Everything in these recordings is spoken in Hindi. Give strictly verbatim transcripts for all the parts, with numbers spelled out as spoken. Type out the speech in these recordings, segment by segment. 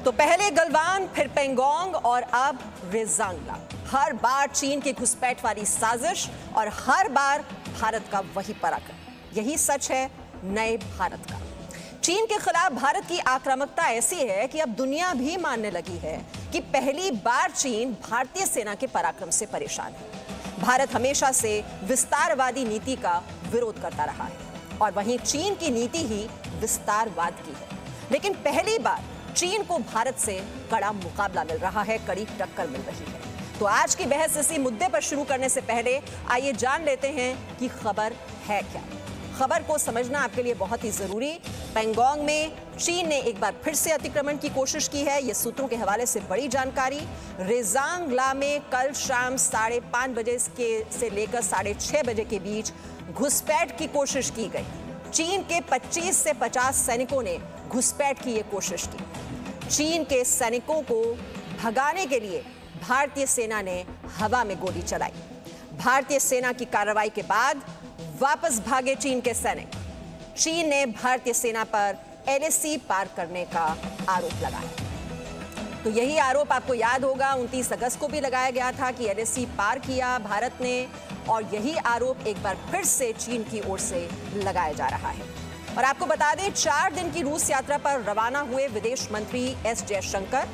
तो पहले गलवान, फिर पेंगोंग और अब रेजांगला। हर बार चीन की घुसपैठ वाली साजिश और हर बार भारत का वही पराक्रम। यही सच है नए भारत का। चीन के खिलाफ भारत की आक्रामकता ऐसी है कि अब दुनिया भी मानने लगी है कि पहली बार चीन भारतीय सेना के पराक्रम से परेशान है। भारत हमेशा से विस्तारवादी नीति का विरोध करता रहा है और वहीं चीन की नीति ही विस्तारवाद की है। लेकिन पहली बार चीन को भारत से कड़ा मुकाबला मिल रहा है, कड़ी टक्कर मिल रही है। तो आज की बहस इसी मुद्दे पर शुरू करने से पहले आइए जान लेते हैं कि खबर है क्या। खबर को समझना आपके लिए बहुत ही जरूरी। पेंगोंग में चीन ने एक बार फिर से अतिक्रमण की कोशिश की है, ये सूत्रों के हवाले से बड़ी जानकारी। रेजांगला में कल शाम साढ़े पांच बजे के से लेकर साढ़े छह बजे के बीच घुसपैठ की कोशिश की गई। चीन के पच्चीस से पचास सैनिकों ने घुसपैठ की ये कोशिश की। चीन के सैनिकों को भगाने के लिए भारतीय सेना ने हवा में गोली चलाई। भारतीय सेना की कार्रवाई के बाद वापस भागे चीन के सैनिक। चीन ने भारतीय सेना पर एलएसी पार करने का आरोप लगाया। तो यही आरोप आपको याद होगा उनतीस अगस्त को भी लगाया गया था कि एलएसी पार किया भारत ने, और यही आरोप एक बार फिर से चीन की ओर से लगाया जा रहा है। और आपको बता दें, चार दिन की रूस यात्रा पर रवाना हुए विदेश मंत्री एस जयशंकर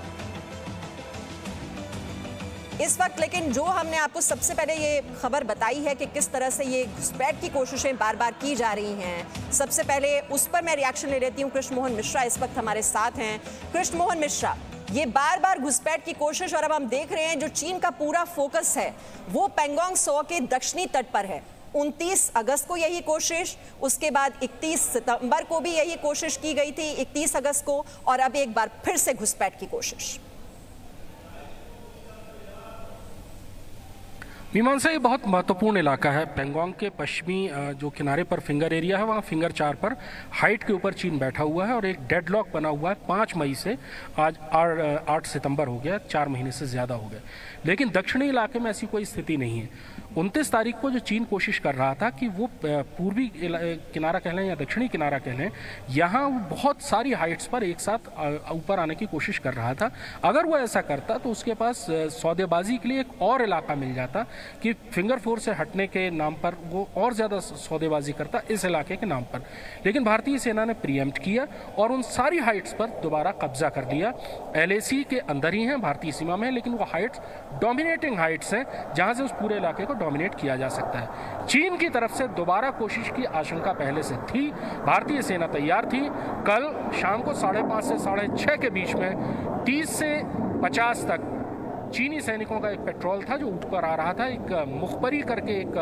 इस वक्त, लेकिन जो हमने आपको सबसे पहले ये खबर बताई है कि किस तरह से ये घुसपैठ की कोशिशें बार बार की जा रही हैं, सबसे पहले उस पर मैं रिएक्शन ले लेती हूँ। कृष्ण मोहन मिश्रा इस वक्त हमारे साथ हैं। कृष्ण मोहन मिश्रा, ये बार बार घुसपैठ की कोशिश और अब हम देख रहे हैं जो चीन का पूरा फोकस है वो पेंगोंग त्सो के दक्षिणी तट पर है। उनतीस अगस्त को यही कोशिश, उसके बाद इकतीस सितंबर को भी यही कोशिश की गई थी, इकतीस अगस्त को, और अब एक बार फिर से घुसपैठ की कोशिश। मीमांसा, ये बहुत महत्वपूर्ण इलाका है। पेंगोंग के पश्चिमी जो किनारे पर फिंगर एरिया है, वहाँ फिंगर चार पर हाइट के ऊपर चीन बैठा हुआ है और एक डेडलॉक बना हुआ है पाँच मई से। आज आठ सितंबर हो गया, चार महीने से ज़्यादा हो गए। लेकिन दक्षिणी इलाके में ऐसी कोई स्थिति नहीं है। उनतीस तारीख को जो चीन कोशिश कर रहा था कि वो पूर्वी किनारा कह लें या दक्षिणी किनारा कह लें, यहाँ बहुत सारी हाइट्स पर एक साथ ऊपर आने की कोशिश कर रहा था। अगर वो ऐसा करता तो उसके पास सौदेबाजी के लिए एक और इलाका मिल जाता कि फिंगर फोर से हटने के नाम पर वो और ज़्यादा सौदेबाजी करता इस इलाके के नाम पर। लेकिन भारतीय सेना ने प्रीएम्प्ट किया और उन सारी हाइट्स पर दोबारा कब्जा कर लिया। एलएसी के अंदर ही हैं, भारतीय सीमा में है, लेकिन वो हाइट्स डोमिनेटिंग हाइट्स हैं जहाँ से उस पूरे इलाके को डोमिनेट किया जा सकता है। चीन की तरफ से दोबारा कोशिश की आशंका पहले से थी, भारतीय सेना तैयार थी। कल शाम को साढ़े पाँच से साढ़े छः के बीच में तीस से पचास तक चीनी सैनिकों का एक पेट्रोल था जो ऊपर आ रहा था। एक मुखबरी करके एक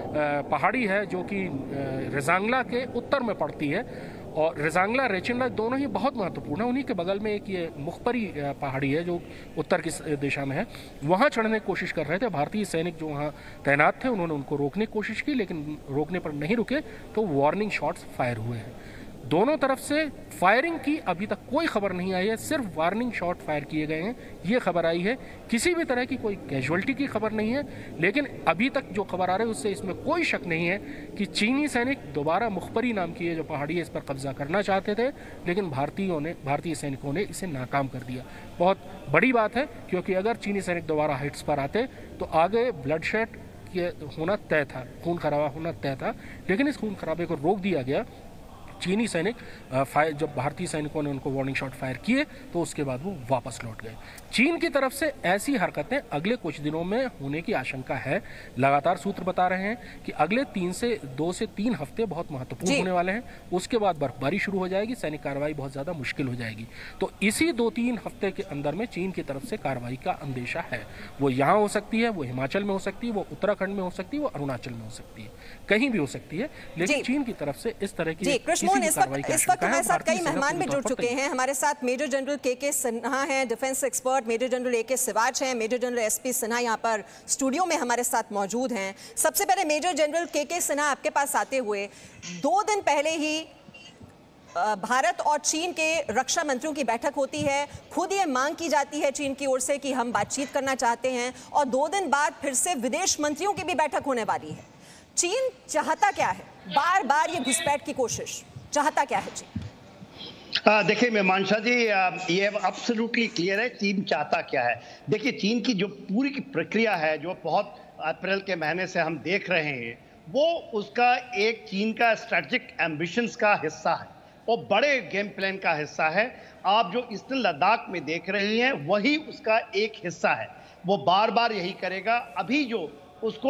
पहाड़ी है जो कि रेजांगला के उत्तर में पड़ती है, और रेजांगला रेचिनला दोनों ही बहुत महत्वपूर्ण है। उन्हीं के बगल में एक ये मुखबरी पहाड़ी है जो उत्तर की दिशा में है। वहाँ चढ़ने की कोशिश कर रहे थे भारतीय सैनिक जो वहाँ तैनात थे। उन्होंने उनको रोकने की कोशिश की, लेकिन रोकने पर नहीं रुके तो वार्निंग शॉट्स फायर हुए हैं। दोनों तरफ से फायरिंग की अभी तक कोई खबर नहीं आई है, सिर्फ वार्निंग शॉट फायर किए गए हैं, ये खबर आई है। किसी भी तरह की कोई कैजुअल्टी की खबर नहीं है, लेकिन अभी तक जो खबर आ रही है उससे इसमें कोई शक नहीं है कि चीनी सैनिक दोबारा मुखबरी नाम की ये जो पहाड़ी है इस पर कब्जा करना चाहते थे, लेकिन भारतीयों ने भारतीय सैनिकों ने इसे नाकाम कर दिया। बहुत बड़ी बात है, क्योंकि अगर चीनी सैनिक दोबारा हाइट्स पर आते तो आगे ब्लडशेड होना तय था, खून खराबा होना तय था, लेकिन इस खून खराबे को रोक दिया गया। चीनी सैनिक फायर जब भारतीय सैनिकों ने उनको वार्निंग शॉट फायर किए तो उसके बाद वो वापस लौट गए। चीन की तरफ से ऐसी हरकतें अगले कुछ दिनों में होने की आशंका है। लगातार सूत्र बता रहे हैं कि अगले तीन से दो से तीन हफ्ते बहुत महत्वपूर्ण होने वाले हैं। उसके बाद बर्फबारी शुरू हो जाएगी, सैनिक कार्रवाई बहुत ज़्यादा मुश्किल हो जाएगी। तो इसी दो तीन हफ्ते के अंदर में चीन की तरफ से कार्रवाई का अंदेशा है। वो यहाँ हो सकती है, वो हिमाचल में हो सकती है, वो उत्तराखंड में हो सकती है, वो अरुणाचल में हो सकती है, कहीं भी हो सकती है। लेकिन चीन की तरफ से इस तरह की इस वक्त इस वक्त हमारे साथ कई मेहमान भी जुड़ चुके हैं। हमारे साथ मेजर जनरल के के सिन्हा हैं, defence expert, major general A K Siwach हैं, major general S P Sinha यहाँ पर स्टूडियो में हमारे साथ मौजूद हैं। सबसे पहले मेजर जनरल के के सिन्हा आपके पास आते हुए, दो दिन पहले ही भारत और चीन के रक्षा मंत्रियों की बैठक होती है। खुद ये मांग की जाती है चीन की ओर से कि हम बातचीत करना चाहते हैं, और दो दिन बाद फिर से विदेश मंत्रियों की भी बैठक होने वाली है। चीन चाहता क्या है? बार बार ये घुसपैठ की कोशिश चाहता क्या है चीन? देखिए मीमांसा जी, ये एब्सोल्युटली क्लियर है चीन चाहता क्या है। देखिए चीन की जो पूरी की प्रक्रिया है जो बहुत अप्रैल के महीने से हम देख रहे हैं, वो उसका एक चीन का स्ट्रेटेजिक एम्बिशंस का हिस्सा है, वो बड़े गेम प्लान का हिस्सा है। आप जो ईस्टर्न लद्दाख में देख रही हैं वही उसका एक हिस्सा है, वो बार बार यही करेगा। अभी जो उसको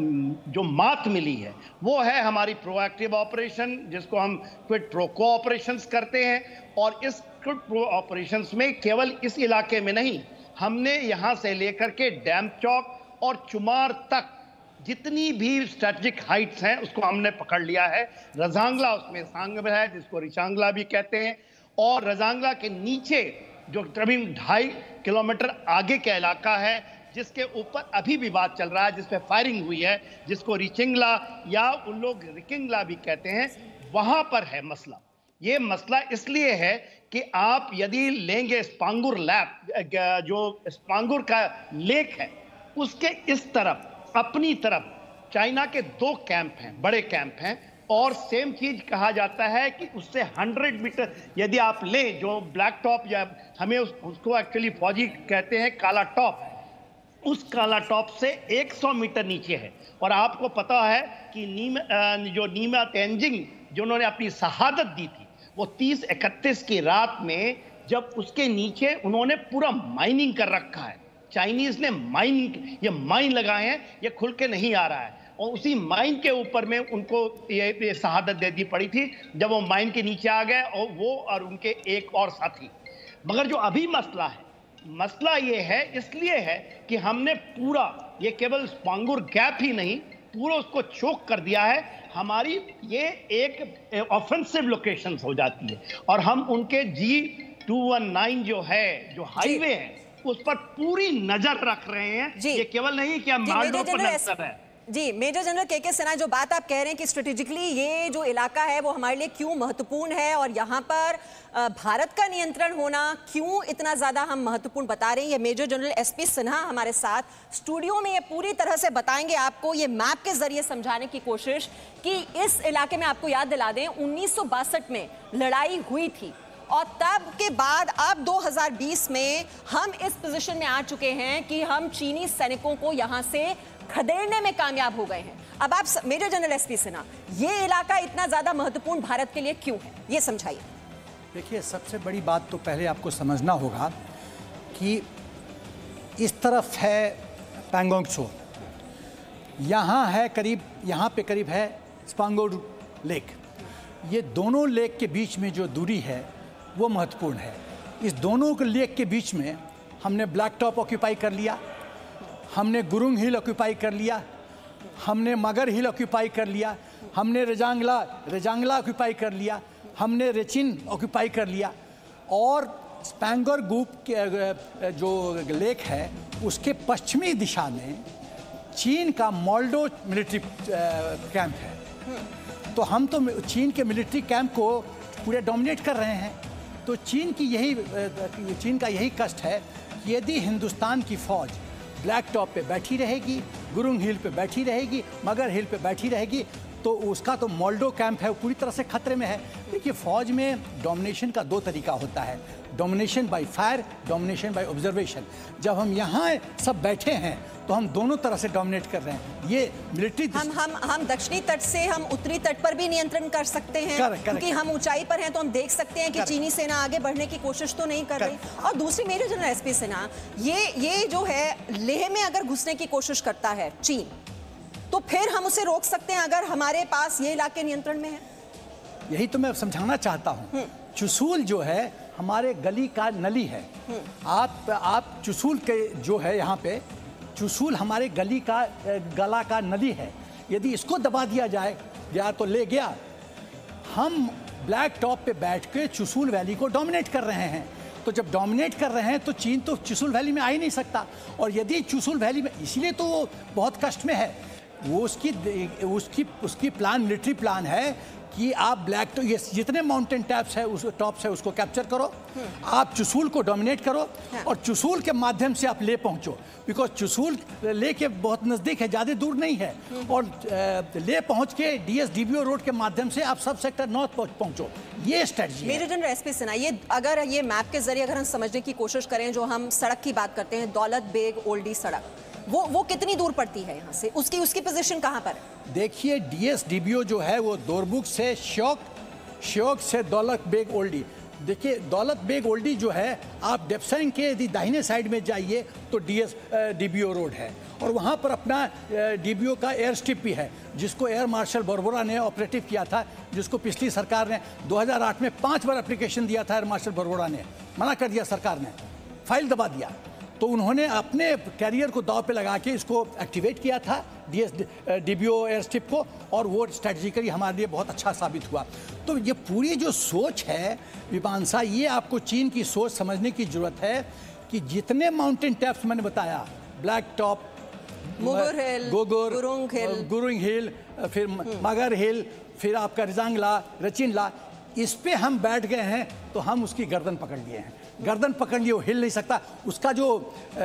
जो मात मिली है वो है हमारी प्रोएक्टिव ऑपरेशन, जिसको हम क्विड प्रो को ऑपरेशंस करते हैं। और इस क्विड प्रो ऑपरेशंस में केवल इस इलाके में नहीं, हमने यहाँ से लेकर के डैम चौक और चुमार तक जितनी भी स्ट्रेटेजिक हाइट्स हैं उसको हमने पकड़ लिया है। रजांगला उसमें शामिल है, जिसको रिचांगला भी कहते हैं। और रजांगला के नीचे जो करीब ढाई किलोमीटर आगे का इलाका है, जिसके ऊपर अभी भी बात चल रहा है, जिस पे फायरिंग हुई है, जिसको रिचिंगला या उन लोग रिकिंगला भी कहते हैं, वहां पर है मसला। ये मसला इसलिए है कि आप यदि लेंगे स्पांगुर लैब, जो स्पांगुर का लेक है, उसके इस तरफ अपनी तरफ चाइना के दो कैंप हैं, बड़े कैंप हैं। और सेम चीज कहा जाता है कि उससे हंड्रेड मीटर यदि आप लें, जो ब्लैक टॉप या हमें उस, उसको एक्चुअली फौजी कहते हैं काला टॉप, उस काला टॉप से सौ मीटर नीचे है। और आपको पता है कि नीम जो नीमा तेंजिंग जिन्होंने अपनी शहादत दी थी, वो तीस इकतीस की रात में जब उसके नीचे उन्होंने पूरा माइनिंग कर रखा है। चाइनीज ने माइनिंग, ये माइन लगाए हैं, ये खुल के नहीं आ रहा है। और उसी माइन के ऊपर में उनको ये, ये शहादत दे दी पड़ी थी जब वो माइन के नीचे आ गए, और वो और उनके एक और साथी। मगर जो अभी मसला है, मसला ये है इसलिए है कि हमने पूरा, ये केवल स्पांगुर गैप ही नहीं, पूरा उसको चोक कर दिया है। हमारी ये एक ऑफेंसिव लोकेशन हो जाती है और हम उनके जी टू वन नाइन जो है, जो हाईवे है, उस पर पूरी नजर रख रहे हैं। ये केवल नहीं कि हम मार्डो पर नजर है। जी मेजर जनरल के के सिन्हा, जो बात आप कह रहे हैं कि स्ट्रेटेजिकली ये जो इलाका है वो हमारे लिए क्यों महत्वपूर्ण है और यहाँ पर भारत का नियंत्रण होना क्यों इतना ज़्यादा हम महत्वपूर्ण बता रहे हैं, ये major general S P Sinha हमारे साथ स्टूडियो में ये पूरी तरह से बताएंगे आपको, ये मैप के जरिए समझाने की कोशिश कि इस इलाके में, आपको याद दिला दें, उन्नीस सौ बासठ में लड़ाई हुई थी और तब के बाद अब दो हज़ार बीस में हम इस पोजीशन में आ चुके हैं कि हम चीनी सैनिकों को यहाँ से खदेड़ने में कामयाब हो गए हैं। अब आप major general S P Sinha, ये इलाका इतना ज्यादा महत्वपूर्ण भारत के लिए क्यों है, ये समझाइए। देखिए, सबसे बड़ी बात तो पहले आपको समझना होगा कि इस तरफ है पैंगोंग त्सो, यहाँ है करीब, यहाँ पे करीब है स्पांगुर लेक। ये दोनों लेक के बीच में जो दूरी है वो महत्वपूर्ण है। इस दोनों के लेक के बीच में हमने ब्लैक टॉप ऑक्यूपाई कर लिया, हमने गुरुंग हिल ऑक्यूपाई कर लिया, हमने मगर हिल ऑक्यूपाई कर लिया, हमने रेजांगला रेजांगला ऑक्यूपाई कर लिया, हमने रेचिन ऑक्यूपाई कर लिया। और स्पैंगर गुप के जो लेक है उसके पश्चिमी दिशा में चीन का मोल्डो मिलिट्री कैंप है। तो हम तो चीन के मिलिट्री कैंप को पूरे डोमिनेट कर रहे हैं। तो चीन की यही चीन का यही कष्ट है कि यदि हिंदुस्तान की फ़ौज ब्लैक टॉप पे बैठी रहेगी, गुरुंग हिल पे बैठी रहेगी, मगर हिल पे बैठी रहेगी, तो उसका तो मोल्डो कैंप है वो पूरी तरह से खतरे में है। देखिए, फ़ौज में डोमिनेशन का दो तरीका होता है, domination by fire, domination by observation. जब हम यहाँ सब बैठे हैं तो हम दोनों तरह से डोमिनेट कर रहे हैं। ये मिलिट्री हम हम हम दक्षिणी तट से हम उत्तरी तट पर भी नियंत्रण कर सकते हैं, क्योंकि हम ऊंचाई पर हैं तो हम देख सकते हैं कि चीनी सेना आगे बढ़ने की कोशिश तो नहीं कर रही। और दूसरी major general S P Sinha, ये ये जो है लेह में अगर घुसने की कोशिश करता है चीन, तो फिर हम उसे रोक सकते हैं अगर हमारे पास ये इलाके नियंत्रण में है। यही तो मैं समझाना चाहता हूँ। चुसूल जो है हमारे गली का नली है। आप आप चुसूल के जो है यहाँ पे, चुसूल हमारे गली का गला का नली है। यदि इसको दबा दिया जाए या तो ले गया। हम ब्लैक टॉप पे बैठ के चुसूल वैली को डोमिनेट कर रहे हैं। तो जब डोमिनेट कर रहे हैं तो चीन तो चुसूल वैली में आ ही नहीं सकता। और यदि चुसूल वैली में, इसीलिए तो वो बहुत कष्ट में है। वो उसकी उसकी उसकी प्लान, मिलिट्री प्लान है कि आप ब्लैक तो ये जितने माउंटेन टॉप्स है उस टॉप्स है उसको कैप्चर करो, आप चुसूल को डोमिनेट करो और चुसूल के माध्यम से आप ले पहुंचो, बिकॉज चुसूल ले के बहुत नज़दीक है, ज़्यादा दूर नहीं है, और ले पहुंच के डीएसडीबीओ रोड के माध्यम से आप सब सेक्टर नॉर्थ पहुंचो। ये स्ट्रेटजी है। मेजर जनरल एसपी सिन्हा, ये अगर ये मैप के जरिए अगर हम समझने की कोशिश करें, जो हम सड़क की बात करते हैं, दौलत बेग ओल्डी सड़क, वो वो कितनी दूर पड़ती है यहाँ से, उसकी उसकी पोजीशन कहाँ पर है? देखिए डीएसडीबीओ जो है वो दोरबुक से श्योक, श्योक से दौलत बेग ओल्डी। देखिए दौलत बेग ओल्डी जो है, आप डेप्साइन के यदि दाहिने साइड में जाइए तो डीएस डीबीओ रोड है, और वहाँ पर अपना डीबीओ का एयर स्ट्रिप भी है, जिसको एयर मार्शल बरबोरा ने ऑपरेटिव किया था, जिसको पिछली सरकार ने दो हज़ार आठ में पाँच बार एप्लीकेशन दिया था। एयर मार्शल बरबोरा ने मना कर दिया, सरकार ने फाइल दबा दिया, तो उन्होंने अपने कैरियर को दाव पे लगा के इसको एक्टिवेट किया था, डीएस डीबीओ एयर स्ट्रिप को, और वो स्ट्रेटजिकली हमारे लिए बहुत अच्छा साबित हुआ। तो ये पूरी जो सोच है विपांशा, ये आपको चीन की सोच समझने की ज़रूरत है कि जितने माउंटेन टॉप्स मैंने बताया, black top, Mugur hill, Gogur, Gurung hill, Gurung hill, फिर मगर हिल, फिर आपका रिजांगला, रचिनला, इस पे हम बैठ गए हैं तो हम उसकी गर्दन पकड़ लिए हैं। गर्दन पकड़ लिए, वो हिल नहीं सकता। उसका जो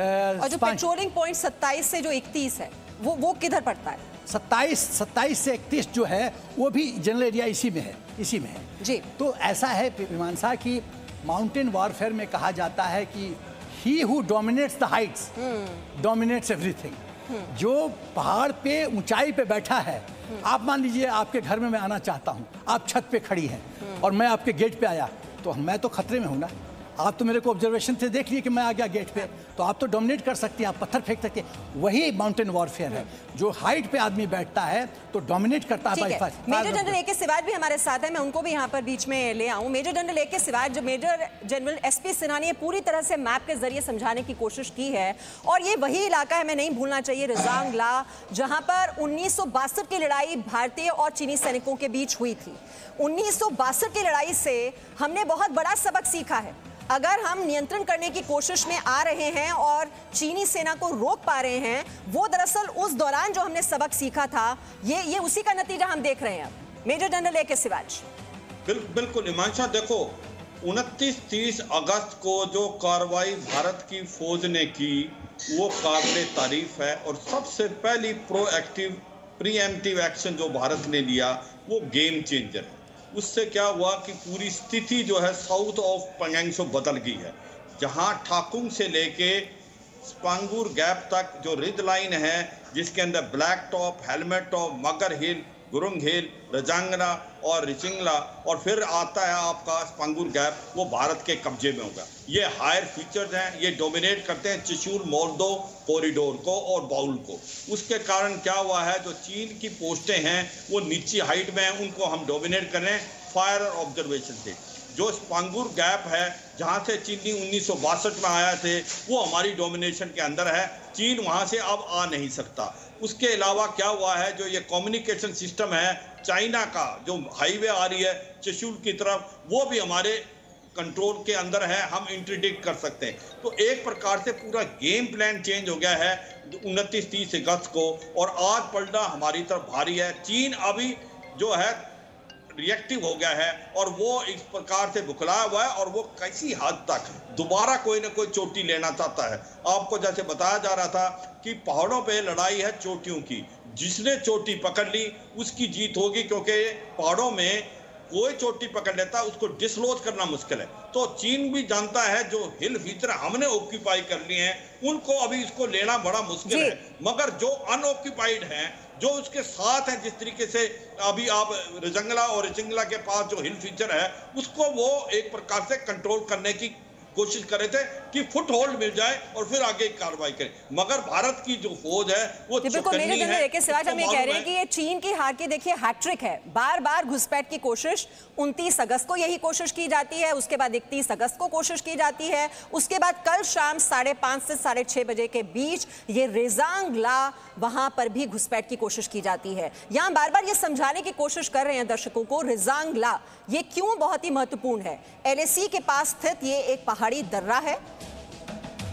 और जो पेट्रोलिंग पॉइंट सत्ताईस से जो इकतीस है, वो वो किधर पड़ता है? सत्ताईस सत्ताईस से इकतीस जो है वो भी जनरल एरिया इसी में है, इसी में है जी। तो ऐसा है मीमांसा की माउंटेन वॉरफेयर में कहा जाता है कि he who dominates the heights dominates everything. जो पहाड़ पे ऊंचाई पे बैठा है, आप मान लीजिए आपके घर में मैं आना चाहता हूँ, आप छत पे खड़ी हैं और मैं आपके गेट पे आया, तो मैं तो खतरे में हूँ ना। आप तो मेरे को ऑब्जर्वेशन से देख लिए कि मैं आ गया गेट पे, तो आप तो डोमिनेट कर सकती हैं, आप पत्थर फेंक सकते हैं। वही माउंटेन वॉरफेयर है, जो हाइट पे आदमी बैठता है तो डोमिनेट करता है। मेजर जनरल ए के सिवाज भी हमारे साथ है, मैं उनको भी यहाँ पर बीच में ले आऊँ। मेजर जनरल ए के सिवाज, जो मेजर जनरल एसपी सिन्हा ने पूरी तरह से मैप के जरिए समझाने की कोशिश की है, और ये वही इलाका है, मैं नहीं भूलना चाहिए, रिजांगला, जहाँ पर उन्नीस सौ बासठ की लड़ाई भारतीय और चीनी सैनिकों के बीच हुई थी। उन्नीस सौ बासठ की लड़ाई से हमने बहुत बड़ा सबक सीखा है। अगर हम नियंत्रण करने की कोशिश में आ रहे हैं और चीनी सेना को रोक पा रहे हैं, वो दरअसल उस दौरान जो हमने सबक सीखा था, ये ये उसी का नतीजा हम देख रहे हैं। मेजर जनरल ए के सिवाज। बिल, बिल्कुल हिमांशा, देखो उनतीस तीस अगस्त को जो कार्रवाई भारत की फौज ने की वो काबिल तारीफ है, और सबसे पहली प्रोएक्टिव प्रीएम्प्टिव एक्शन जो भारत ने लिया वो गेम चेंजर है। उससे क्या हुआ कि पूरी स्थिति जो है साउथ ऑफ पैंगोंग बदल गई है। जहां ठाकुंग से लेके स्पांगुर गैप तक जो रिज लाइन है, जिसके अंदर ब्लैक टॉप, हेलमेट टॉप, मगर हिल, गुरुंग हिल, रजांगना और रिचिंगला, और फिर आता है आपका स्पांगुर गैप, वो भारत के कब्जे में होगा। ये हायर फीचर्स हैं, ये डोमिनेट करते हैं चुशूल मोर्दो कॉरिडोर को और बाउल को। उसके कारण क्या हुआ है, जो चीन की पोस्टें हैं वो नीची हाइट में हैं, उनको हम डोमिनेट कर रहे हैं फायर और ऑब्जर्वेशन से। जो स्पांगुर गैप है, जहाँ से चीनी उन्नीस सौ बासठ में आया थे, वो हमारी डोमिनेशन के अंदर है। चीन वहाँ से अब आ नहीं सकता। उसके अलावा क्या हुआ है, जो ये कम्युनिकेशन सिस्टम है चाइना का, जो हाईवे आ रही है चुशूल की तरफ, वो भी हमारे कंट्रोल के अंदर है, हम इंटरडिक्ट कर सकते हैं। तो एक प्रकार से पूरा गेम प्लान चेंज हो गया है उनतीस तीस अगस्त को, और आज पलटा हमारी तरफ भारी है। चीन अभी जो है रिएक्टिव हो गया है, और वो इस प्रकार से बुखलाया हुआ है, और वो किसी हद तक दोबारा कोई ना कोई चोटी लेना चाहता है। आपको जैसे बताया जा रहा था कि पहाड़ों पे लड़ाई है चोटियों की, जिसने चोटी पकड़ ली उसकी जीत होगी, क्योंकि पहाड़ों में कोई चोटी पकड़ लेता उसको डिसलोज करना मुश्किल है। तो चीन भी जानता है जो हिल फीचर हमने ऑक्यूपाई कर लिए हैं उनको अभी इसको लेना बड़ा मुश्किल है, मगर जो अनऑक्यूपाइड हैं, जो उसके साथ है, जिस तरीके से अभी आप रिजंगला और रिचिंगला के पास जो हिल फीचर है, उसको वो एक प्रकार से कंट्रोल करने की कोशिश कर रहे थे कि फुट होल्ड मिल जाए और फिर आगे कार्रवाई करें। मगर भारत की जो फौज है वो चौकन्नी है। के सिवाज हम ये कह रहे हैं कि ये चीन की हार की देखिए हैट्रिक है। बार बार घुसपैठ की कोशिश, उनतीस अगस्त को यही कोशिश की जाती है, उसके बाद इकतीस अगस्त को कोशिश की जाती है, उसके बाद कल शाम साढ़े पांच से साढ़े छह बजे के बीच ये रेजांगला, वहां पर भी घुसपैठ की कोशिश की जाती है। यहां बार बार ये समझाने की कोशिश कर रहे हैं दर्शकों को, रेजांगला ये क्यों बहुत ही महत्वपूर्ण है। एलएसी के पास स्थित ये एक पहाड़ी दर्रा है,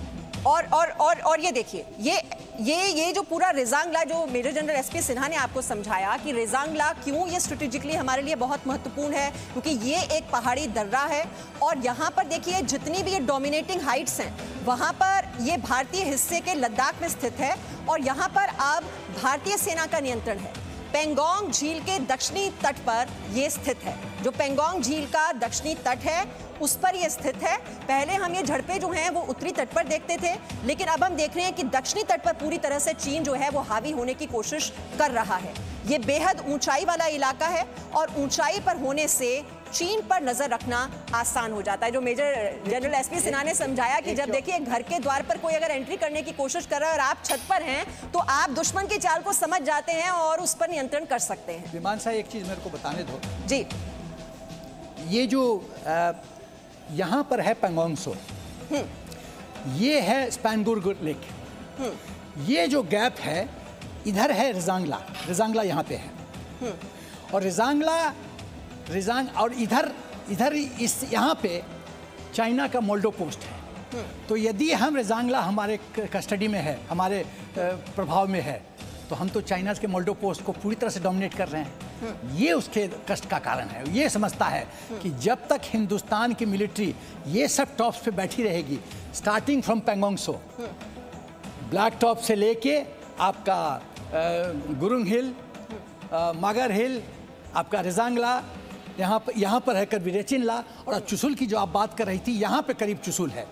और और और और ये देखिए, ये ये ये जो पूरा रेजांगला जो मेजर जनरल एसपी सिन्हा ने आपको समझाया कि रेजांगला क्यों ये स्ट्रेटेजिकली हमारे लिए बहुत महत्वपूर्ण है, क्योंकि ये एक पहाड़ी दर्रा है और यहाँ पर देखिए जितनी भी ये डोमिनेटिंग हाइट्स हैं वहाँ पर ये भारतीय हिस्से के लद्दाख में स्थित है और यहाँ पर अब भारतीय सेना का नियंत्रण है। पेंगोंग झील के दक्षिणी तट पर यह स्थित है। जो पेंगोंग झील का दक्षिणी तट है उस पर यह स्थित है। पहले हम ये झड़पें जो हैं वो उत्तरी तट पर देखते थे, लेकिन अब हम देख रहे हैं कि दक्षिणी तट पर पूरी तरह से चीन जो है वो हावी होने की कोशिश कर रहा है। ये बेहद ऊंचाई वाला इलाका है और ऊंचाई पर होने से चीन पर नजर रखना आसान हो जाता है। जो मेजर जनरल एसपी सिन्हा ने समझाया कि जब देखिए घर के द्वार पर कोई अगर एंट्री करने की कोशिश कर रहा है और आप छत पर हैं तो आप दुश्मन की चाल को समझ जाते हैं और उस पर नियंत्रण कर सकते हैं। विमान साहब एक चीज मेरे को बताने दो जी। ये जो यहाँ पर है पेंगोंग सो, ये है स्पैनगुर लेक, ये जो गैप है इधर है रिजांगला, रिजांगला यहाँ पे है और रिजांगला रिजांग और इधर इधर इस यहाँ पे चाइना का मोल्डो पोस्ट है। तो यदि हम रिजांगला हमारे कस्टडी में है, हमारे प्रभाव में है, तो हम तो चाइना के मोल्डो पोस्ट को पूरी तरह से डोमिनेट कर रहे हैं। ये उसके कष्ट का कारण है। ये समझता है कि जब तक हिंदुस्तान की मिलिट्री ये सब टॉप्स पे बैठी रहेगी, starting from Pangong Tso, black top से लेके आपका गुरुंग हिल, मगर हिल, आपका रिजांगला, यहाँ पर यहाँ पर है करीब रेचिनला, और चुशुल की जो आप बात कर रही थी यहाँ पे करीब चुशुल है।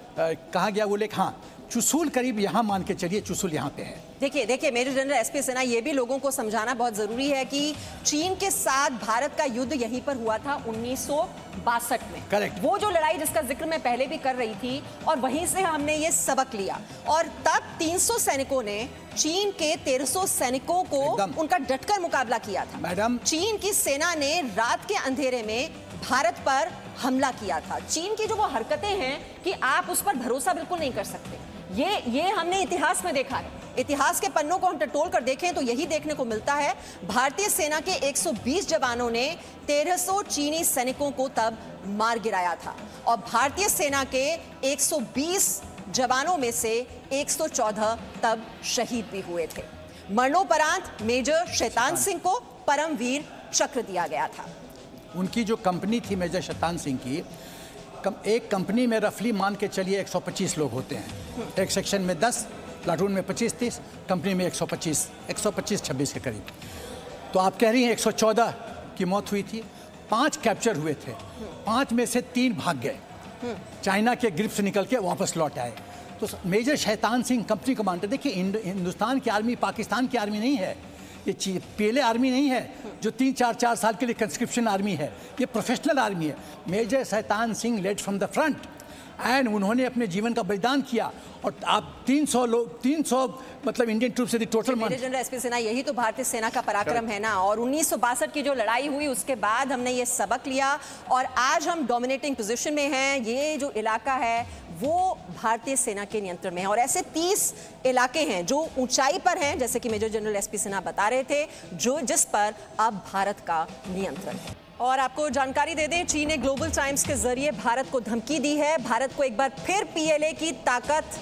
कहा गया वो लेख, हाँ चुशुल करीब यहाँ मान के चलिए, चुशुल यहाँ पे है। देखिए देखिए मेजर जनरल एसपी सिन्हा, ये भी लोगों को समझाना बहुत जरूरी है कि चीन के साथ भारत का युद्ध यहीं पर हुआ था उन्नीस सौ बासठ में। करेक्ट। वो जो लड़ाई जिसका जिक्र मैं पहले भी कर रही थी और वहीं से हमने ये सबक लिया और तब तीन सौ सैनिकों ने चीन के तेरह सौ सैनिकों को उनका डटकर मुकाबला किया था। मैडम, चीन की सेना ने रात के अंधेरे में भारत पर हमला किया था। चीन की जो वो हरकतें हैं कि आप उस पर भरोसा बिल्कुल नहीं कर सकते, ये ये हमने इतिहास में देखा है। इतिहास के पन्नों को हम टटोल कर देखें तो यही देखने को मिलता है। भारतीय सेना के एक सौ बीस जवानों ने तेरह सौ चीनी सैनिकों को तब मार गिराया था और भारतीय सेना के एक सौ बीस जवानों में से एक सौ चौदह तब शहीद भी हुए थे। मरणोपरांत मेजर शैतान सिंह को परमवीर चक्र दिया गया था। उनकी जो कंपनी थी मेजर शैतान सिंह की, कम, एक कंपनी में रफली मान के चलिए एक सौ पच्चीस लोग होते हैं। एक सेक्शन में दस, प्लाटून में पच्चीस तीस, कंपनी में एक सौ पच्चीस, एक सौ पच्चीस छब्बीस के करीब। तो आप कह रही हैं एक सौ चौदह की मौत हुई थी, पांच कैप्चर हुए थे, पांच में से तीन भाग गए, चाइना के ग्रिप से निकल के वापस लौट आए। तो major Shaitan Singh company commander, देखिए हिंदुस्तान की आर्मी पाकिस्तान की आर्मी नहीं है, ये पहले आर्मी नहीं है जो तीन चार चार साल के लिए कंस्क्रिप्शन आर्मी है, ये प्रोफेशनल आर्मी है। Major Shaitan Singh led from the front and उन्होंने अपने जीवन का बलिदान किया और आप तीन सौ लोग, तीन सौ मतलब इंडियन ट्रूप से total. Major general S P Sinha, यही तो भारतीय सेना का पराक्रम है ना। और उन्नीस सौ बासठ की जो लड़ाई हुई उसके बाद हमने ये सबक लिया और आज हम डोमिनेटिंग पोजीशन में हैं। ये जो इलाका है वो भारतीय सेना के नियंत्रण में है और ऐसे तीस इलाके हैं जो ऊंचाई पर हैं, जैसे कि मेजर जनरल एसपी सिन्हा बता रहे थे, जो जिस पर अब भारत का नियंत्रण है। और आपको जानकारी दे दें, चीन ने ग्लोबल टाइम्स के जरिए भारत को धमकी दी है। भारत को एक बार फिर पीएलए की ताकत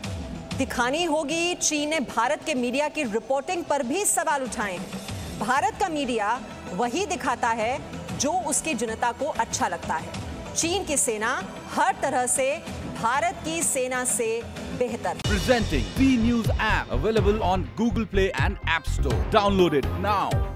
दिखानी होगी। चीन ने भारत के मीडिया की रिपोर्टिंग पर भी सवाल उठाए हैं। भारत का मीडिया वही दिखाता है जो उसकी जनता को अच्छा लगता है। चीन की सेना हर तरह से भारत की सेना से बेहतर। Presenting B News app available on Google Play and App Store. Download it now.